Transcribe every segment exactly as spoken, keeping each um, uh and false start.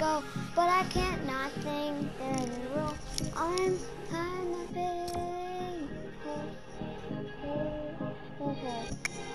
go, but I can't not think there's a rule. I'm kind of big. Okay.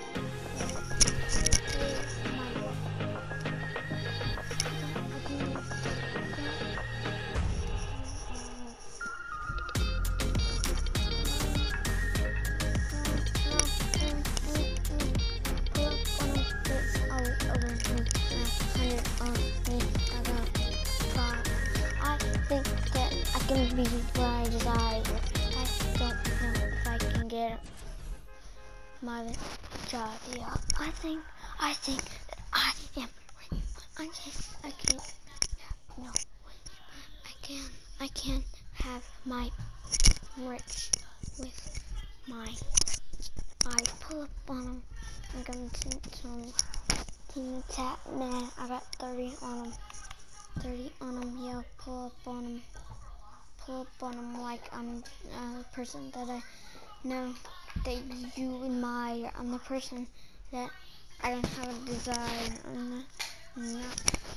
Be where I desire. I don't know if I can get my job. Yeah, I think I think that I am. I can't. I can't. No, I can. I can have my rich with my. I pull up on them. I'm gonna take some team tap. Nah, I got thirty on them. thirty on them. Yeah, pull up on them. Pull up on them like I'm a person that I know that you admire. I'm the person that I don't have a desire. I'm not. I'm not.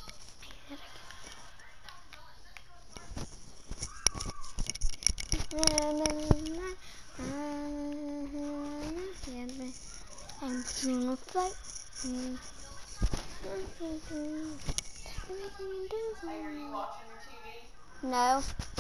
I'm doing a fight. Are you watching your T V? No.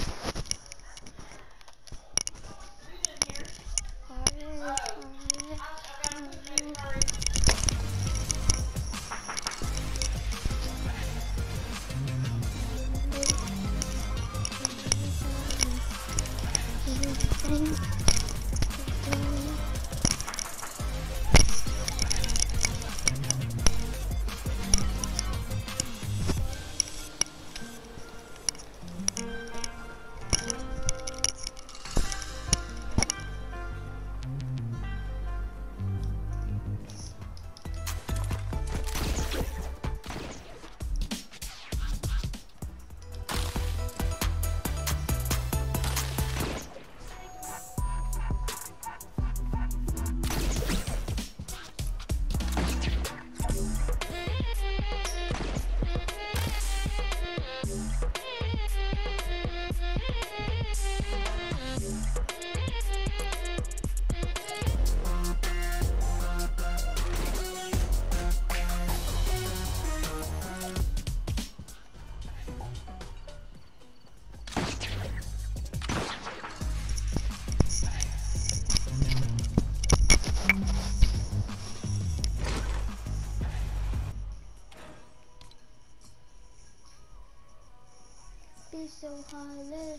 Be so heartless.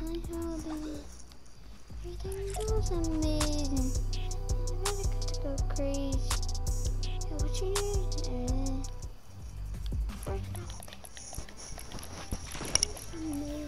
like hobby. Everything goes amazing. I really got to go crazy. Yeah, what you need? And first off, amazing.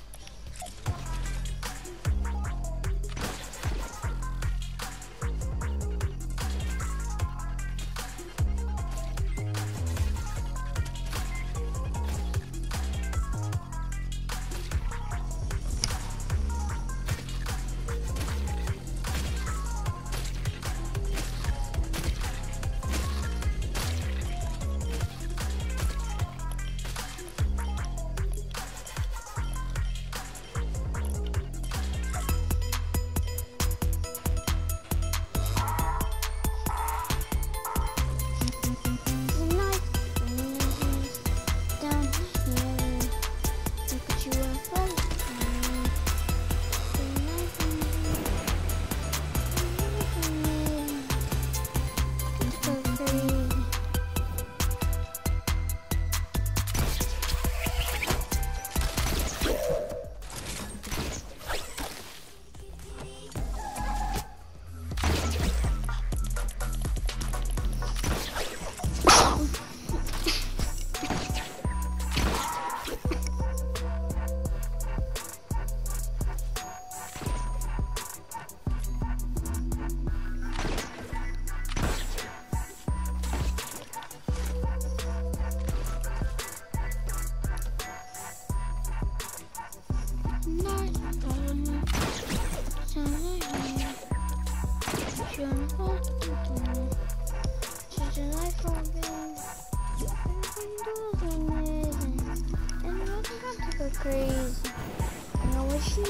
Crazy. I know what she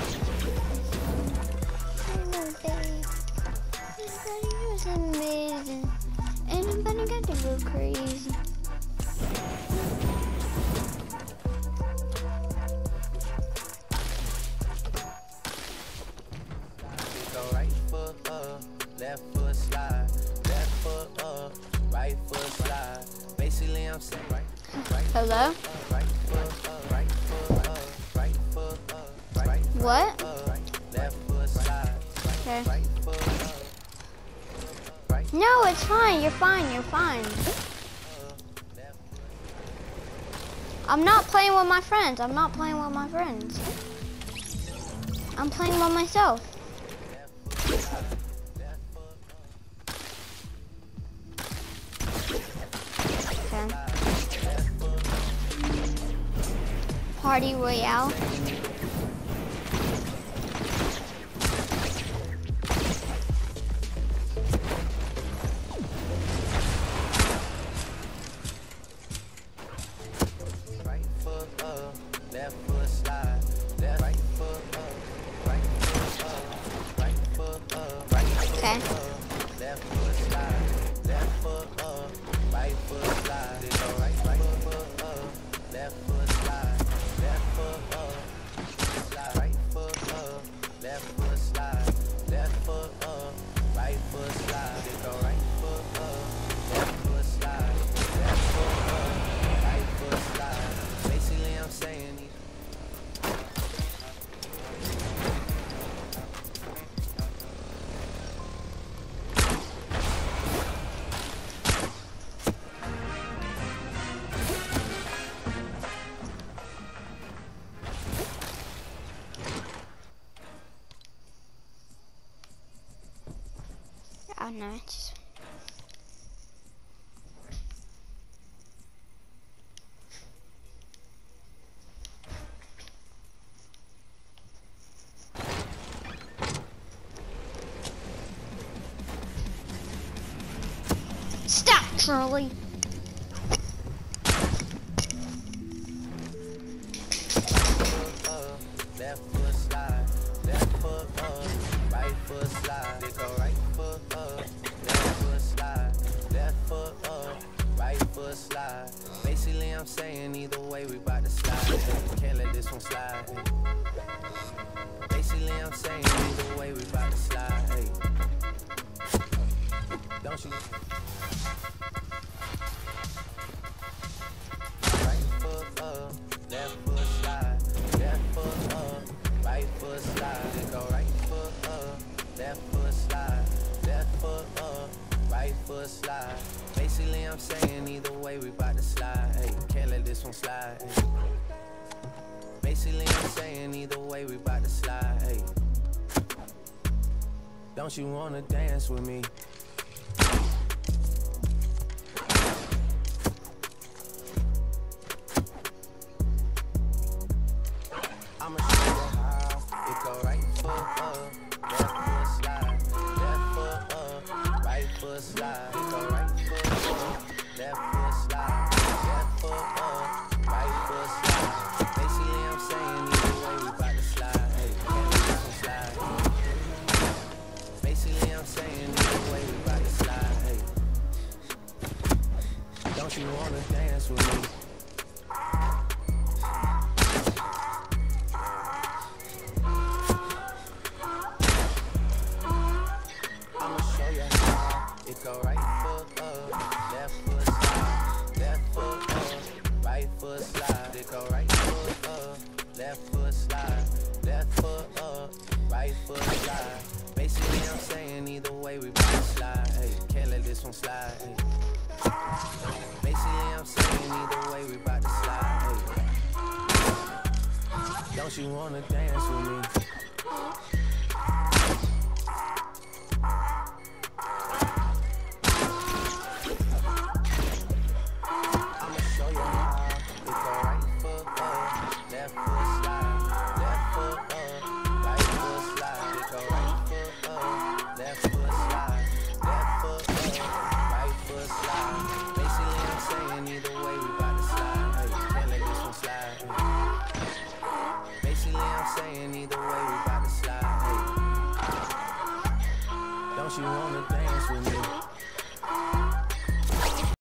I know, babe. Everybody was amazing. Everybody got to go crazy. Go right foot up, left foot slide, left foot up, right foot slide. Basically, I'm saying right, right. Hello? Up, right foot up, right foot up, right foot up, right. What? Up, left foot slide, Okay. right foot up, right. No, it's fine. You're fine. You're fine. I'm not playing with my friends. I'm not playing with my friends. I'm playing with myself. Okay. Party Royale. Right foot up, left foot slide, left right foot up, right foot up, right foot up, right foot Okay. up, left foot slide, left foot up, right foot slide, go right, right foot up, left foot slide, left foot up, slide, right foot up, left foot slide, left foot up, right foot slide, go right foot up, left foot slide, left foot up, right foot slide. Basically, I'm saying these. Oh no, it's just... Stop, Charlie. Up, left foot slide, left foot up, right foot slide. They go right foot up, left foot slide, left foot up, right foot slide. Basically, I'm saying either way we bout to slide. Can't let this one slide. Basically, I'm saying either way we bout to slide. Hey, don't you? Right foot up, left foot slide, left foot up, way we bout to slide. Hey, can't let this one slide. Hey. Basically, I'm saying either way we bout to slide. Hey. Don't you wanna dance with me? I'ma show you how it go right foot up, left foot slide, left foot up, right foot slide. It go right foot up, left foot slide, left foot up, right foot slide. Basically, I'm saying either way we bout to slide. Hey, can't let this one slide. Basically, I'm saying either way we bout to slide. Hey, don't you wanna dance with me? Go right foot up, left foot slide, left foot up, right foot slide. It go right foot up, left foot slide, left foot up, right foot slide. Basically, I'm saying either way we bout to slide. Hey, can't let this one slide. Hey. Basically, I'm saying either way we bout to slide. Hey. Don't you wanna dance with me?